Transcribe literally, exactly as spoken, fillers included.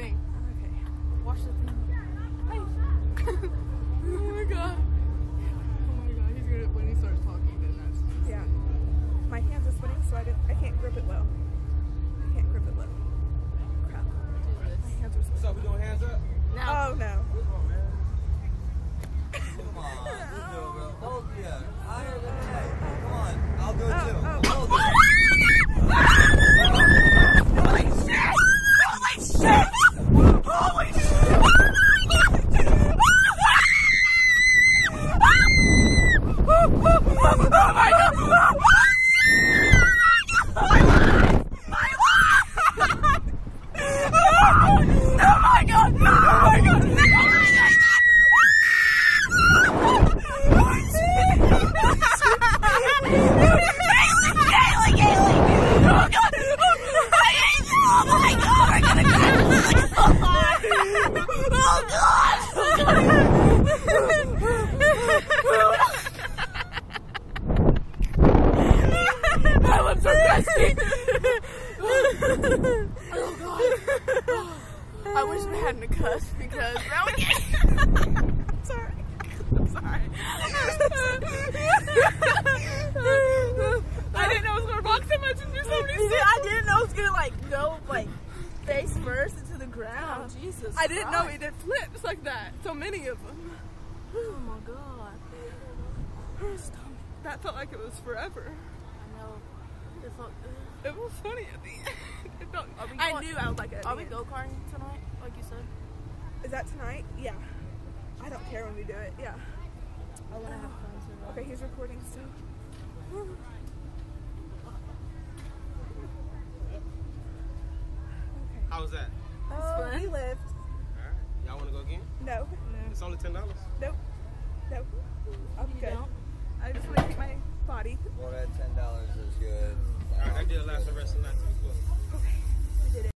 thing. Okay. Watch the thing. Hey. Oh my god. Oh my god. He's gonna, when he starts talking, then that's just... Yeah. My hands are sweating, so I, didn't, I can't grip it well. I can't grip it well. Crap. Do this. My hands are sweating. What's up? We doing hands up? Now. Oh no. Come on, man. Come on. Just do it, bro. Oh, yeah. I heard that. Hey, come on. I'll do it too. Oh, I'll do it. Holy shit! Holy shit! Holy shit! Oh my god! My life! My life! Oh my god! Oh my god! My lips are dusty. Oh god. I wish we hadn't cussed because that would get... I'm sorry. I'm sorry. I didn't know it was gonna rock so much into somebody's See, I didn't know it was gonna like go like face first into the Oh, ground. Jesus. I didn't know Christ. it did flips like that. So many of them. Oh my god. That felt like it was forever. I know. It felt good. It was funny at the end. It felt, Are we I going- knew I was like, at Are the we end. go-karting tonight, like you said? Is that tonight? Yeah. I don't care when we do it. Yeah. I want to have fun tonight. Okay, he's recording still. Okay. How was that? Oh, fun. we lived. Alright. Y'all want to go again? No. It's only ten dollars. Nope. Nope. I'm You good. don't? I just want to keep my body. Well, that ten dollars is good. Alright, that deal lasts the rest of the night.